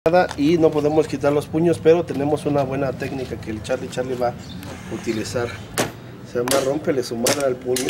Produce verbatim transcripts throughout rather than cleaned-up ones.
y no podemos quitar los puños, pero tenemos una buena técnica que el Charlie Charlie va a utilizar. Se llama rómpele su madre al puño.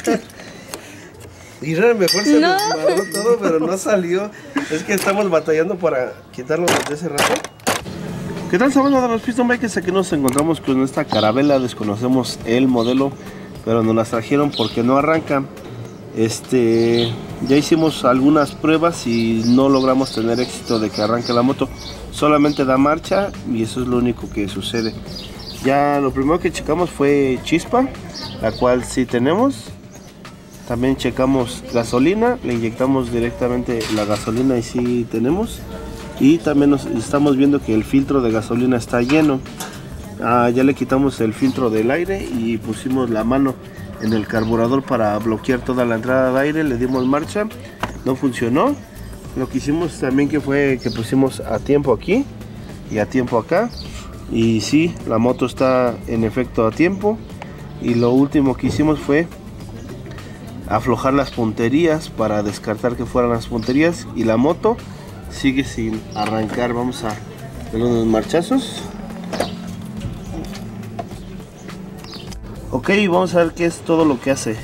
Y mejor se no. nos madró todo, pero no salió. Es que estamos batallando para quitarlo desde ese rato. ¿Qué tal, sabemos de los Piston Bikers? Aquí nos encontramos con esta carabela. Desconocemos el modelo, pero nos las trajeron porque no arranca. Este, ya hicimos algunas pruebas y no logramos tener éxito de que arranque la moto. Solamente da marcha y eso es lo único que sucede. Ya lo primero que checamos fue chispa, la cual sí tenemos. También checamos gasolina, le inyectamos directamente la gasolina y sí tenemos. Y también nos estamos viendo que el filtro de gasolina está lleno. Ah, ya le quitamos el filtro del aire y pusimos la mano en el carburador para bloquear toda la entrada de aire. Le dimos marcha, no funcionó. Lo que hicimos también que fue que pusimos a tiempo aquí y a tiempo acá, y sí, la moto está en efecto a tiempo. Y lo último que hicimos fue aflojar las punterías para descartar que fueran las punterías, y la moto sigue sin arrancar. Vamos a ver unos marchazos. Ok, vamos a ver qué es todo lo que hace.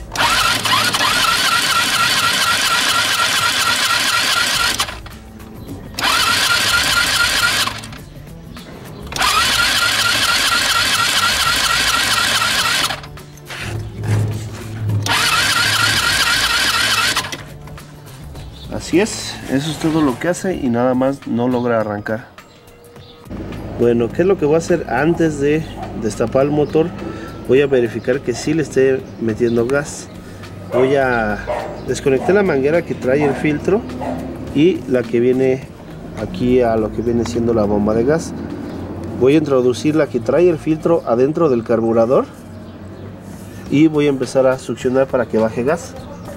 Así es, eso es todo lo que hace y nada más, no logra arrancar. Bueno, ¿qué es lo que voy a hacer antes de destapar el motor? Voy a verificar que sí le esté metiendo gas. Voy a desconectar la manguera que trae el filtro y la que viene aquí a lo que viene siendo la bomba de gas. Voy a introducir la que trae el filtro adentro del carburador y voy a empezar a succionar para que baje gas.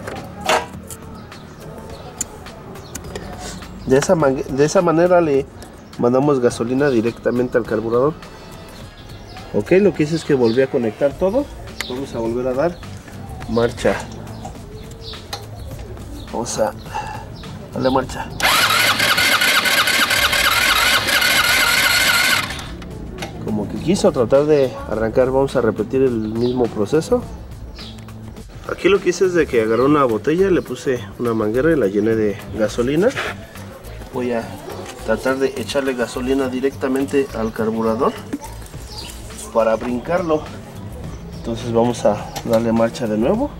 De esa, de esa manera le mandamos gasolina directamente al carburador. Ok, lo que hice es que volví a conectar todo. Vamos a volver a dar marcha. Vamos a darle marcha. Como que quiso tratar de arrancar, vamos a repetir el mismo proceso. Aquí lo que hice es de que agarré una botella, le puse una manguera y la llené de gasolina. Voy a tratar de echarle gasolina directamente al carburador para brincarlo. Entonces vamos a darle marcha de nuevo.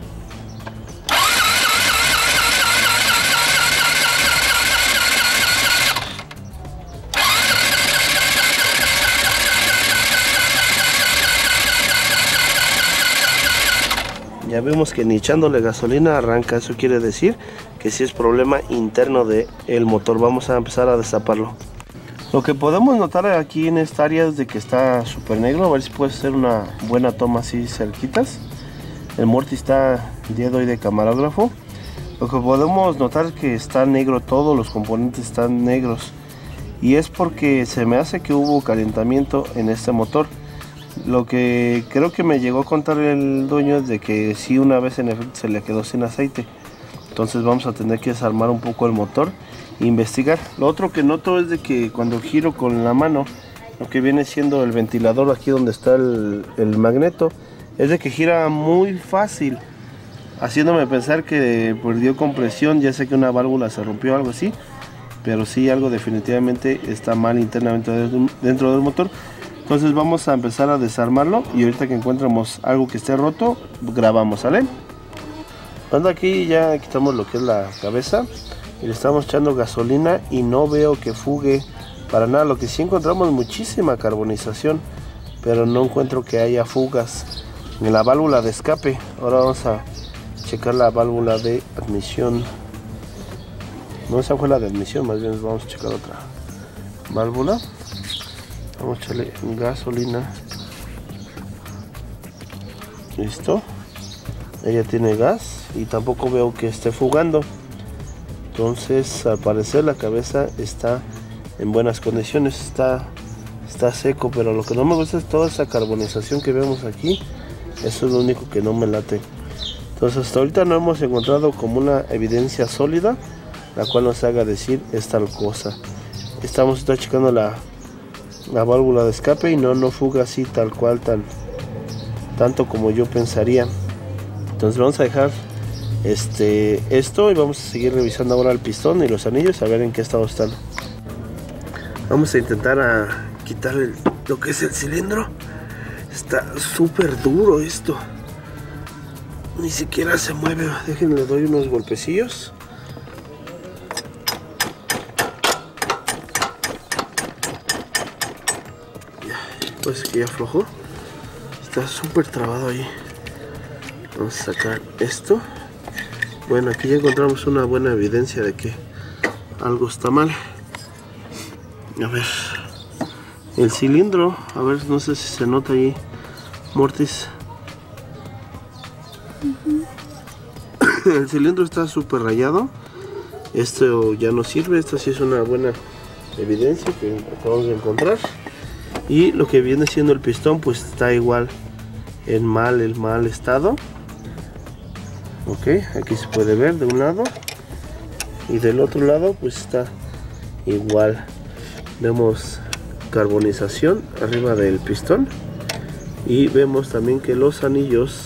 Ya vemos que ni echándole gasolina arranca. Eso quiere decir que sí es problema interno del motor. Vamos a empezar a destaparlo. Lo que podemos notar aquí en esta área es de que está súper negro. A ver si puede ser una buena toma así cerquitas. El Morty está día de hoy de camarógrafo. Lo que podemos notar es que está negro, todos los componentes están negros. Y es porque se me hace que hubo calentamiento en este motor. Lo que creo que me llegó a contar el dueño es de que sí, una vez en efecto se le quedó sin aceite. Entonces vamos a tener que desarmar un poco el motor e investigar. Lo otro que noto es de que cuando giro con la mano, lo que viene siendo el ventilador aquí donde está el, el magneto, es de que gira muy fácil, haciéndome pensar que perdió compresión. Ya sé que una válvula se rompió o algo así, pero sí, algo definitivamente está mal internamente dentro del motor. Entonces vamos a empezar a desarmarlo y ahorita que encontremos algo que esté roto, grabamos, ¿sale? Cuando aquí ya quitamos lo que es la cabeza y le estamos echando gasolina y no veo que fugue para nada. Lo que sí encontramos muchísima carbonización, pero no encuentro que haya fugas en la válvula de escape. Ahora vamos a checar la válvula de admisión. No, esa fue la de admisión, más bien vamos a checar otra válvula. Vamos a echarle gasolina. Listo. Ella tiene gas y tampoco veo que esté fugando. Entonces, al parecer la cabeza está en buenas condiciones. Está, está seco, pero lo que no me gusta es toda esa carbonización que vemos aquí. Eso es lo único que no me late. Entonces, hasta ahorita no hemos encontrado como una evidencia sólida la cual nos haga decir es tal cosa. estamos está checando la, la válvula de escape y no, no fuga así tal cual, tan tanto como yo pensaría. Entonces vamos a dejar este esto y vamos a seguir revisando ahora el pistón y los anillos a ver en qué estado están. Vamos a intentar a quitar el, lo que es el cilindro. Está súper duro esto, ni siquiera se mueve. Déjenme, le doy unos golpecillos. Pues que ya aflojó, está súper trabado ahí. Vamos a sacar esto. Bueno, aquí ya encontramos una buena evidencia de que algo está mal. A ver, el cilindro, a ver, no sé si se nota ahí, Mortis. Uh-huh. El cilindro está súper rayado. Esto ya no sirve. Esta sí es una buena evidencia que acabamos de encontrar. Y lo que viene siendo el pistón, pues está igual en mal, el mal estado. Ok, aquí se puede ver de un lado y del otro lado pues está igual. Vemos carbonización arriba del pistón y vemos también que los anillos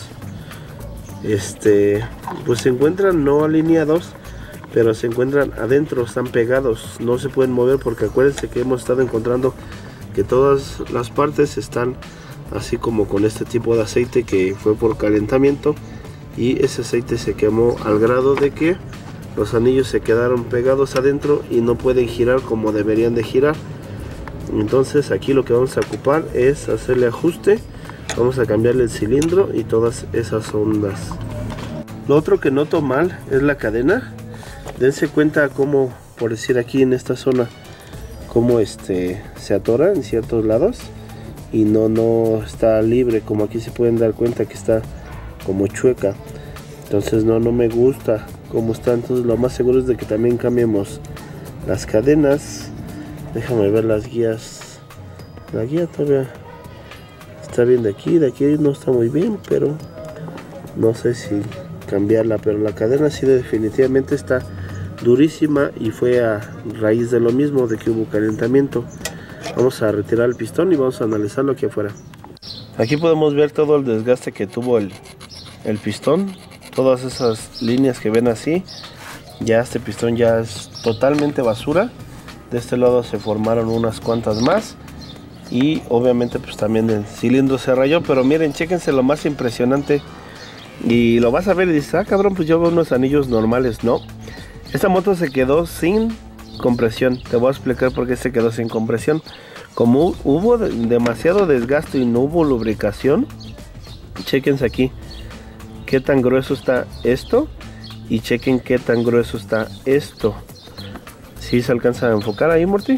este pues se encuentran no alineados, pero se encuentran adentro, están pegados, no se pueden mover porque acuérdense que hemos estado encontrando que todas las partes están así como con este tipo de aceite que fue por calentamiento, y ese aceite se quemó al grado de que los anillos se quedaron pegados adentro y no pueden girar como deberían de girar. Entonces aquí lo que vamos a ocupar es hacerle ajuste. Vamos a cambiarle el cilindro y todas esas ondas. Lo otro que noto mal es la cadena. Dense cuenta cómo, por decir aquí en esta zona, cómo este se atora en ciertos lados y no, no está libre, como aquí se pueden dar cuenta que está como chueca. Entonces no, no me gusta cómo está. Entonces lo más seguro es de que también cambiemos las cadenas. Déjame ver las guías. La guía todavía está bien de aquí, de aquí no está muy bien, pero no sé si cambiarla. Pero la cadena sí definitivamente está durísima y fue a raíz de lo mismo, de que hubo calentamiento. Vamos a retirar el pistón y vamos a analizarlo aquí afuera. Aquí podemos ver todo el desgaste que tuvo el, el pistón. Todas esas líneas que ven así, ya este pistón ya es totalmente basura. De este lado se formaron unas cuantas más y obviamente pues también el cilindro se rayó. Pero miren, chéquense lo más impresionante y lo vas a ver y dices, ah cabrón, pues yo veo unos anillos normales. No, esta moto se quedó sin compresión. Te voy a explicar por qué se quedó sin compresión. Como hubo demasiado desgaste y no hubo lubricación, chéquense aquí qué tan grueso está esto y chequen qué tan grueso está esto. ¿Sí se alcanza a enfocar ahí, Morty?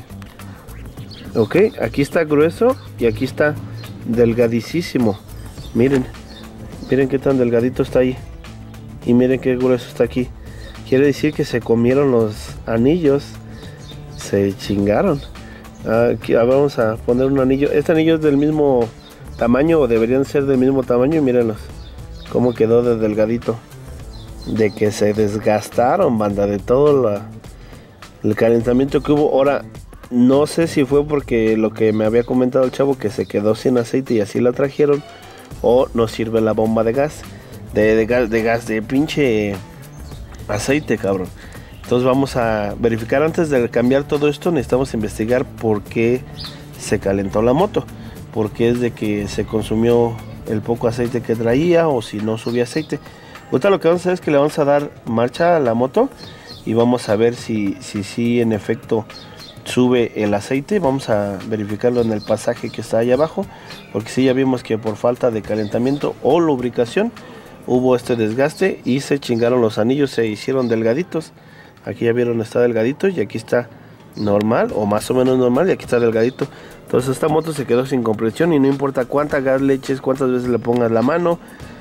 Ok, aquí está grueso y aquí está delgadísimo. Miren, miren qué tan delgadito está ahí y miren qué grueso está aquí. Quiere decir que se comieron los anillos, se chingaron. Aquí vamos a poner un anillo. Este anillo es del mismo tamaño, o deberían ser del mismo tamaño, y mírenlos cómo quedó de delgadito. De que se desgastaron, banda, de todo la, el calentamiento que hubo. Ahora, no sé si fue porque lo que me había comentado el chavo, que se quedó sin aceite y así la trajeron, o no sirve la bomba de gas. De, de gas, de gas, de pinche aceite, cabrón. Entonces vamos a verificar. Antes de cambiar todo esto, necesitamos investigar por qué se calentó la moto. Porque es de que se consumió el poco aceite que traía, o si no subía aceite. Ahorita lo que vamos a hacer es que le vamos a dar marcha a la moto y vamos a ver si si, si en efecto sube el aceite. Vamos a verificarlo en el pasaje que está ahí abajo, porque si ya vimos que por falta de calentamiento o lubricación hubo este desgaste y se chingaron los anillos, se hicieron delgaditos. Aquí ya vieron, está delgadito y aquí está normal, o más o menos normal, y aquí está delgadito. Entonces esta moto se quedó sin compresión y no importa cuánta gas le eches, cuántas veces le pongas la mano,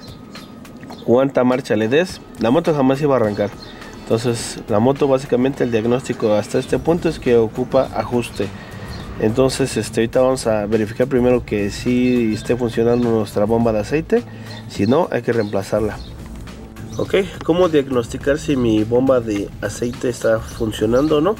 cuánta marcha le des, la moto jamás iba a arrancar. Entonces la moto, básicamente el diagnóstico hasta este punto es que ocupa ajuste. Entonces este, ahorita vamos a verificar primero que sí esté funcionando nuestra bomba de aceite. Si no, hay que reemplazarla. Ok, ¿cómo diagnosticar si mi bomba de aceite está funcionando o no?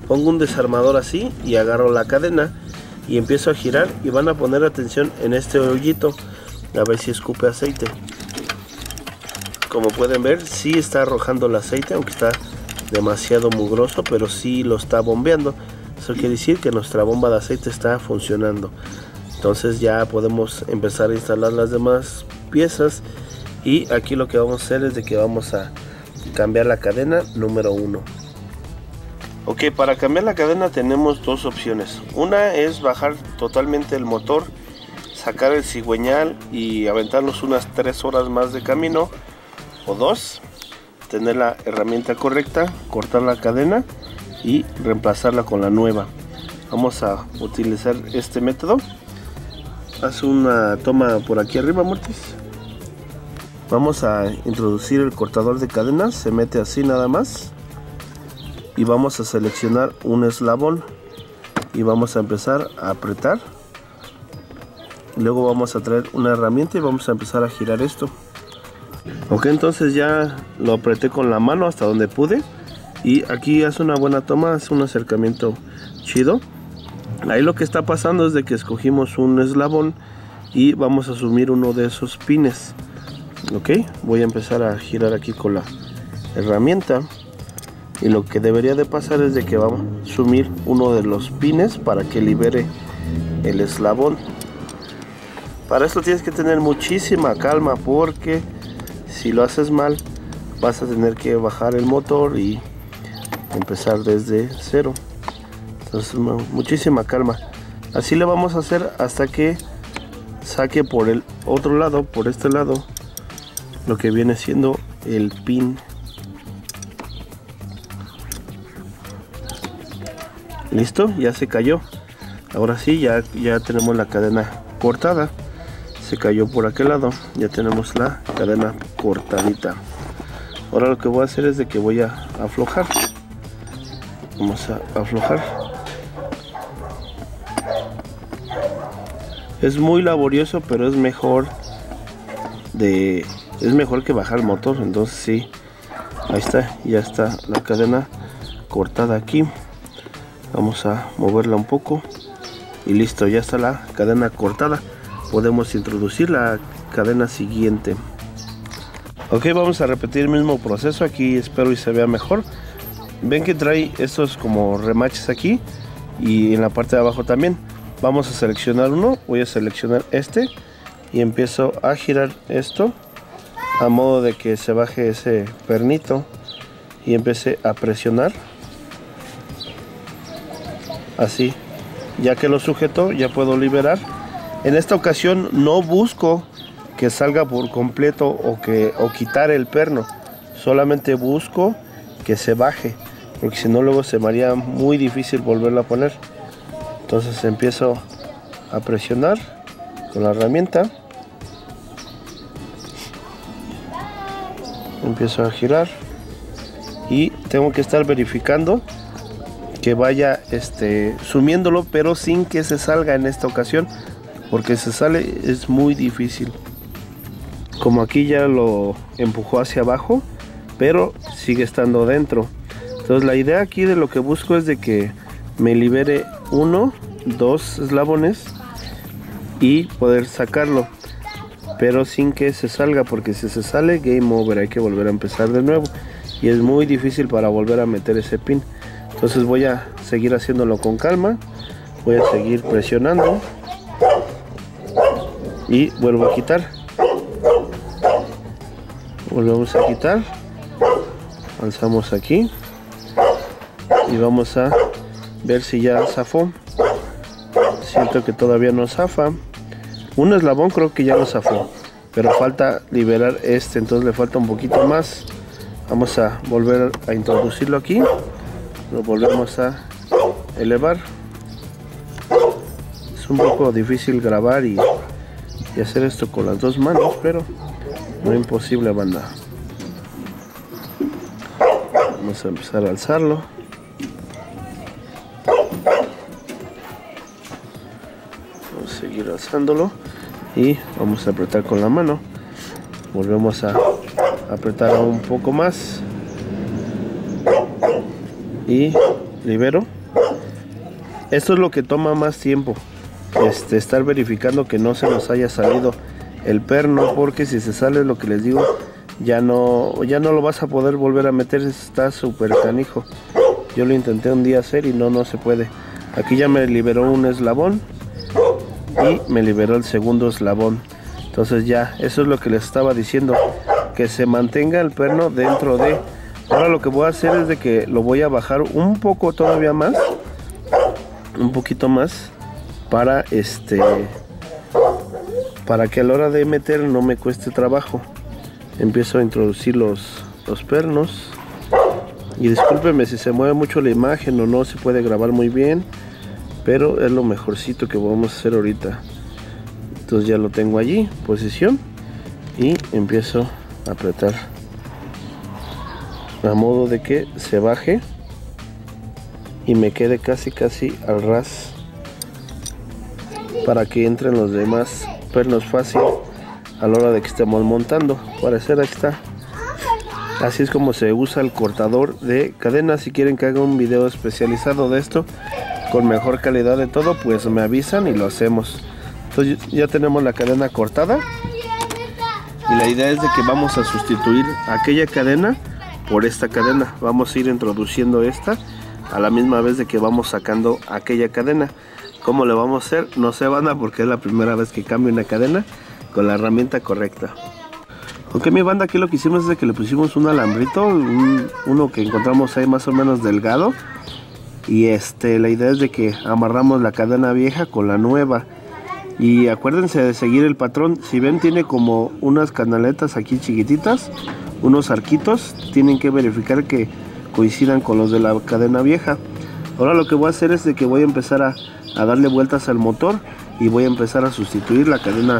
pongo un desarmador así y agarro la cadena y empiezo a girar, y van a poner atención en este hoyito a ver si escupe aceite. Como pueden ver, sí está arrojando el aceite, aunque está demasiado mugroso, pero sí lo está bombeando. Eso quiere decir que nuestra bomba de aceite está funcionando. Entonces ya podemos empezar a instalar las demás piezas, y aquí lo que vamos a hacer es de que vamos a cambiar la cadena número uno. Ok, para cambiar la cadena tenemos dos opciones. Una es bajar totalmente el motor, sacar el cigüeñal y aventarnos unas tres horas más de camino. O dos, tener la herramienta correcta, cortar la cadena y reemplazarla con la nueva. Vamos a utilizar este método. Haz una toma por aquí arriba, Mortis. Vamos a introducir el cortador de cadenas, se mete así nada más, y vamos a seleccionar un eslabón y vamos a empezar a apretar. Luego vamos a traer una herramienta y vamos a empezar a girar esto. Ok, entonces ya lo apreté con la mano hasta donde pude, y aquí hace una buena toma, hace un acercamiento chido. Ahí lo que está pasando es de que escogimos un eslabón y vamos a asumir uno de esos pines. Ok, voy a empezar a girar aquí con la herramienta, y lo que debería de pasar es de que vamos a asumir uno de los pines para que libere el eslabón. Para esto tienes que tener muchísima calma, porque si lo haces mal vas a tener que bajar el motor y empezar desde cero. Entonces muchísima calma. Así le vamos a hacer hasta que saque por el otro lado, por este lado, lo que viene siendo el pin. Listo, ya se cayó. Ahora sí, ya, ya tenemos la cadena cortada. Se cayó por aquel lado, ya tenemos la cadena cortadita. Ahora lo que voy a hacer es de que voy a aflojar. Vamos a aflojar. Es muy laborioso, pero es mejor de es mejor que bajar el motor. Entonces sí, ahí está, ya está la cadena cortada aquí. Vamos a moverla un poco y listo, ya está la cadena cortada. Podemos introducir la cadena siguiente. Ok, vamos a repetir el mismo proceso. Aquí espero y se vea mejor. Ven que trae estos como remaches aquí, y en la parte de abajo también. Vamos a seleccionar uno, voy a seleccionar este y empiezo a girar esto a modo de que se baje ese pernito y empiece a presionar así. Ya que lo sujeto, ya puedo liberar. En esta ocasión no busco que salga por completo o que o quitar el perno, solamente busco que se baje, porque si no luego se me haría muy difícil volverlo a poner. Entonces empiezo a presionar con la herramienta, empiezo a girar y tengo que estar verificando que vaya este, sumiéndolo, pero sin que se salga en esta ocasión, porque si se sale es muy difícil. Como aquí ya lo empujó hacia abajo, pero sigue estando dentro. Entonces la idea aquí de lo que busco es de que me libere uno, dos eslabones y poder sacarlo, pero sin que se salga, porque si se sale, game over, hay que volver a empezar de nuevo y es muy difícil para volver a meter ese pin. Entonces voy a seguir haciéndolo con calma, voy a seguir presionando y vuelvo a quitar, volvemos a quitar, alzamos aquí y vamos a ver si ya zafó. Siento que todavía no zafa. Un eslabón creo que ya lo zafó, pero falta liberar este, entonces le falta un poquito más. Vamos a volver a introducirlo aquí, lo volvemos a elevar. Es un poco difícil grabar y, y hacer esto con las dos manos, pero no es imposible, banda. Vamos a empezar a alzarlo. Vamos a seguir alzándolo y vamos a apretar con la mano. Volvemos a apretar un poco más y libero. Esto es lo que toma más tiempo, este, estar verificando que no se nos haya salido el perno, porque si se sale, lo que les digo, ya no, ya no lo vas a poder volver a meter, está súper canijo. Yo lo intenté un día hacer y no, no se puede. Aquí ya me liberó un eslabón y me liberó el segundo eslabón. Entonces ya, eso es lo que les estaba diciendo, que se mantenga el perno dentro de... Ahora lo que voy a hacer es de que lo voy a bajar un poco todavía más, un poquito más, para este, para que a la hora de meter no me cueste trabajo. Empiezo a introducir los, los pernos. Y discúlpenme si se mueve mucho la imagen o no se puede grabar muy bien, pero es lo mejorcito que vamos a hacer ahorita. Entonces ya lo tengo allí, posición, y empiezo a apretar a modo de que se baje y me quede casi casi al ras, para que entren los demás pernos fácil a la hora de que estemos montando. Parecer ahí está. Así es como se usa el cortador de cadena. Si quieren que haga un video especializado de esto con mejor calidad de todo, pues me avisan y lo hacemos. Entonces ya tenemos la cadena cortada y la idea es de que vamos a sustituir aquella cadena por esta cadena. Vamos a ir introduciendo esta a la misma vez de que vamos sacando aquella cadena. ¿Cómo le vamos a hacer? No sé, banda, porque es la primera vez que cambio una cadena con la herramienta correcta. Ok, mi banda, aquí lo que hicimos es de que le pusimos un alambrito, un, uno que encontramos ahí más o menos delgado. Y este, la idea es de que amarramos la cadena vieja con la nueva. Y acuérdense de seguir el patrón. Si ven, tiene como unas canaletas aquí chiquititas, unos arquitos. Tienen que verificar que coincidan con los de la cadena vieja. Ahora lo que voy a hacer es de que voy a empezar a, a darle vueltas al motor y voy a empezar a sustituir la cadena,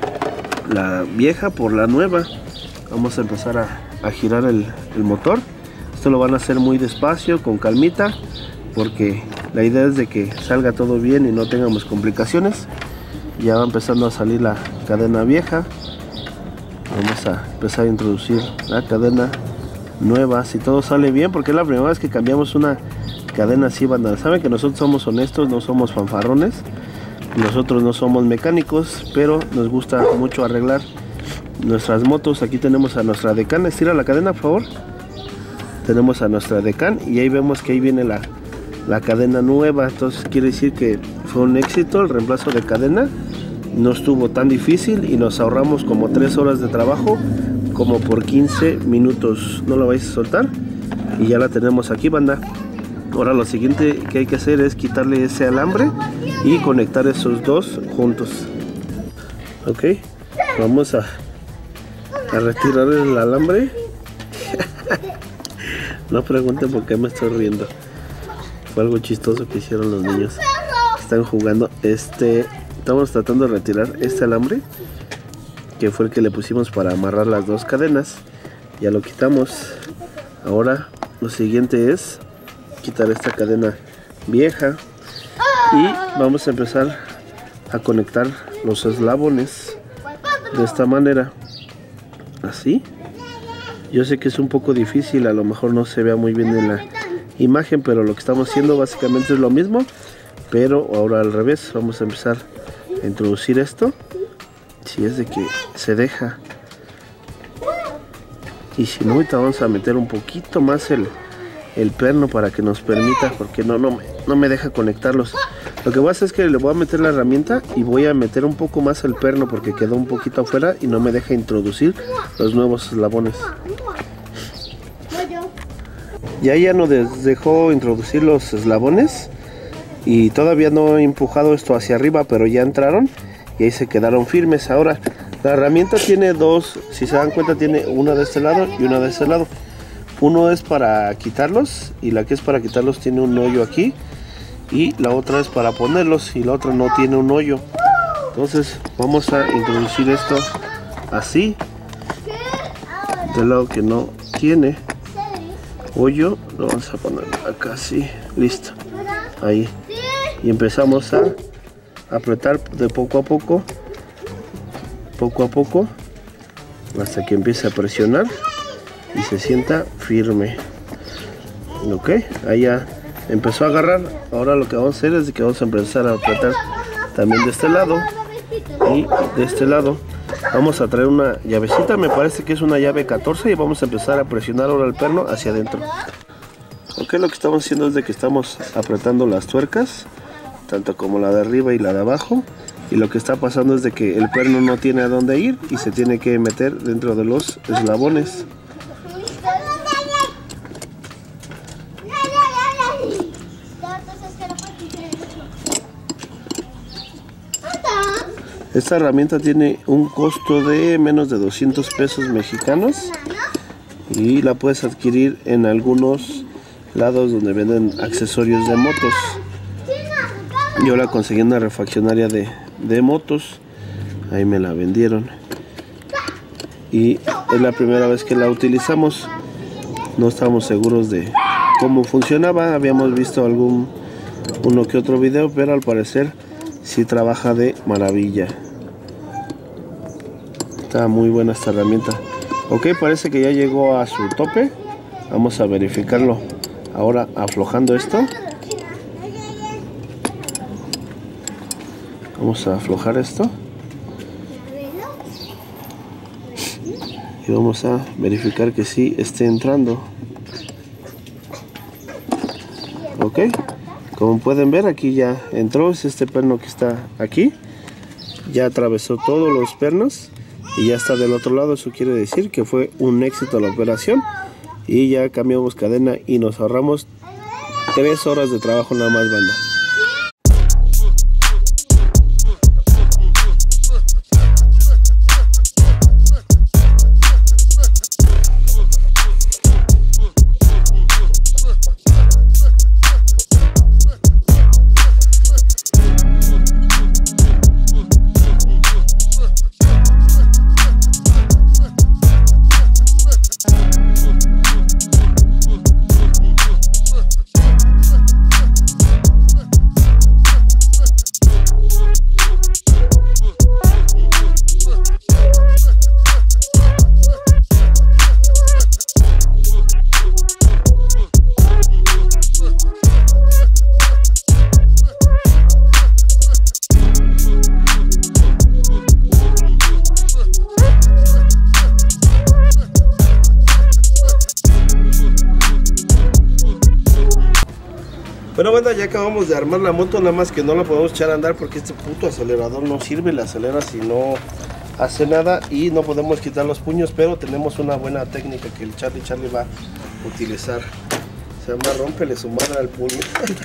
la vieja, por la nueva. Vamos a empezar a, a girar el, el motor. Esto lo van a hacer muy despacio, con calmita, porque la idea es de que salga todo bien y no tengamos complicaciones. Ya va empezando a salir la cadena vieja. Vamos a empezar a introducir la cadena nueva, si todo sale bien, porque es la primera vez que cambiamos una cadena así, banda. Saben que nosotros somos honestos, no somos fanfarrones. Nosotros no somos mecánicos, pero nos gusta mucho arreglar nuestras motos. Aquí tenemos a nuestra decán. Estira la cadena, por favor. Tenemos a nuestra decán y ahí vemos que ahí viene la, la cadena nueva. Entonces quiere decir que fue un éxito el reemplazo de cadena. No estuvo tan difícil y nos ahorramos como tres horas de trabajo, como por quince minutos. No la vais a soltar y ya la tenemos aquí, banda. Ahora lo siguiente que hay que hacer es quitarle ese alambre y conectar esos dos juntos. Ok, vamos a, a retirar el alambre. No pregunten por qué me estoy riendo. Fue algo chistoso que hicieron los niños. Están jugando. Este, estamos tratando de retirar este alambre, que fue el que le pusimos para amarrar las dos cadenas. Ya lo quitamos. Ahora lo siguiente es quitar esta cadena vieja y vamos a empezar a conectar los eslabones de esta manera, así. Yo sé que es un poco difícil, a lo mejor no se vea muy bien en la imagen, pero lo que estamos haciendo básicamente es lo mismo, pero ahora al revés. Vamos a empezar a introducir esto, si es de que se deja, y si no, ahorita vamos a meter un poquito más el el perno para que nos permita, porque no, no, me, no me deja conectarlos. Lo que voy a hacer es que le voy a meter la herramienta y voy a meter un poco más el perno, porque quedó un poquito afuera y no me deja introducir los nuevos eslabones. Ya ya nos dejó introducir los eslabones y todavía no he empujado esto hacia arriba, pero ya entraron y ahí se quedaron firmes. Ahora la herramienta tiene dos, si se dan cuenta, tiene una de este lado y una de este lado. Uno es para quitarlos y la que es para quitarlos tiene un hoyo aquí, y la otra es para ponerlos y la otra no tiene un hoyo. Entonces vamos a introducir esto así, del lado que no tiene hoyo lo vamos a poner acá así, listo, ahí, y empezamos a apretar de poco a poco, poco a poco, hasta que empiece a presionar y se sienta firme. Ok, ahí ya empezó a agarrar. Ahora lo que vamos a hacer es que vamos a empezar a apretar también de este lado y de este lado. Vamos a traer una llavecita, me parece que es una llave catorce, y vamos a empezar a presionar ahora el perno hacia adentro. Ok, lo que estamos haciendo es de que estamos apretando las tuercas, tanto como la de arriba y la de abajo, y lo que está pasando es de que el perno no tiene a dónde ir y se tiene que meter dentro de los eslabones. Esta herramienta tiene un costo de menos de doscientos pesos mexicanos y la puedes adquirir en algunos lados donde venden accesorios de motos. Yo la conseguí en una refaccionaria de, de motos, ahí me la vendieron y es la primera vez que la utilizamos. No estábamos seguros de cómo funcionaba, habíamos visto algún uno que otro video, pero al parecer sí trabaja de maravilla. Está muy buena esta herramienta. Ok, parece que ya llegó a su tope. Vamos a verificarlo ahora aflojando esto. Vamos a aflojar esto y vamos a verificar que sí esté entrando. Ok, como pueden ver, aquí ya entró. Es este perno que está aquí, ya atravesó todos los pernos y ya está del otro lado. Eso quiere decir que fue un éxito la operación y ya cambiamos cadena y nos ahorramos tres horas de trabajo nada más, banda. Bueno, banda, ya acabamos de armar la moto, nada más que no la podemos echar a andar porque este puto acelerador no sirve, le acelera si no hace nada y no podemos quitar los puños, pero tenemos una buena técnica que el Charlie Charlie va a utilizar. Se llama rómpele su madre al puño.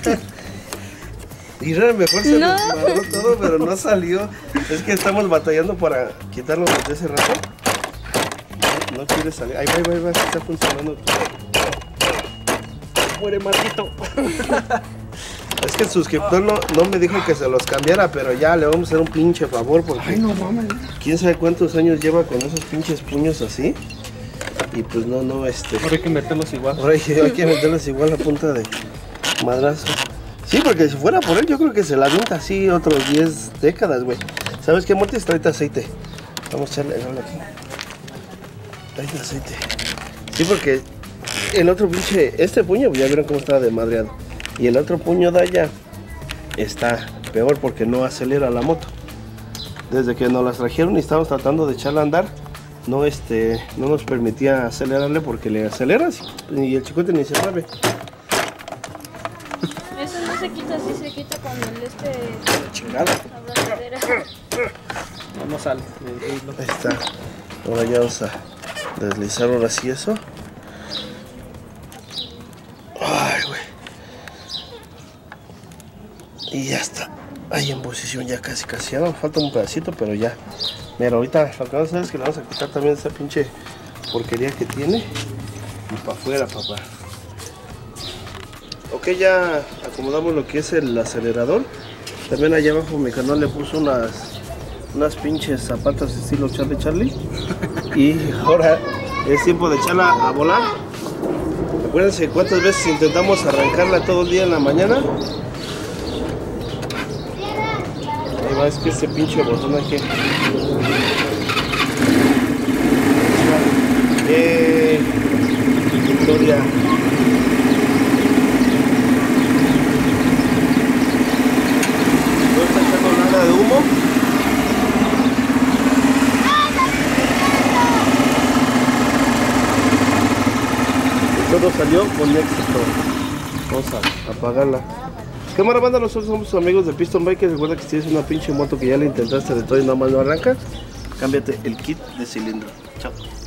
Y a lo mejor se no. nos madró todo, pero no salió. Es que estamos batallando para quitarlo desde ese rato. No, no quiere salir. Ahí va, ahí va, ahí va, está funcionando. Muere, maldito. Es que el suscriptor no, no me dijo que se los cambiara, pero ya le vamos a hacer un pinche favor porque... Ay, no mames. Quién sabe cuántos años lleva con esos pinches puños así. Y pues no, no, este... Ahora hay que meterlos igual. Ahora hay que, hay que meterlos igual a punta de madrazo. Sí, porque si fuera por él, yo creo que se la avienta así otros diez décadas, güey. ¿Sabes qué, Mortis? Tráete aceite. Vamos a echarle aquí. Tráete aceite. Sí, porque el otro pinche... Este puño, ya vieron cómo estaba de madreado. Y el otro puño de allá está peor porque no acelera la moto. Desde que nos las trajeron y estábamos tratando de echarla a andar, no, este, no nos permitía acelerarle porque le aceleras y el chicote ni se mueve. Eso no se quita, así se quita cuando el este... Chingada. No, no sale. Ahí está. Ahora ya vamos a deslizar ahora sí eso. Ay, güey. Y ya está. Ahí en posición ya casi casi. Ya nos falta un pedacito, pero ya. Mira, ahorita lo que vamos a hacer es que le vamos a quitar también esa pinche porquería que tiene. Y para afuera, papá. Ok, ya acomodamos lo que es el acelerador. También allá abajo mi canal le puso unas unas pinches zapatas estilo Charlie Charlie. Y ahora es tiempo de echarla a volar. Acuérdense cuántas veces intentamos arrancarla todo el día en la mañana. Ahí va, es que este pinche botón aquí. Eh, Victoria. todo salió con éxito. Vamos a apagarla. Cámara banda, nosotros somos amigos de Piston Bikers. Recuerda que si tienes una pinche moto que ya le intentaste de todo y nada más no arranca, cámbiate el kit de cilindro. Chao.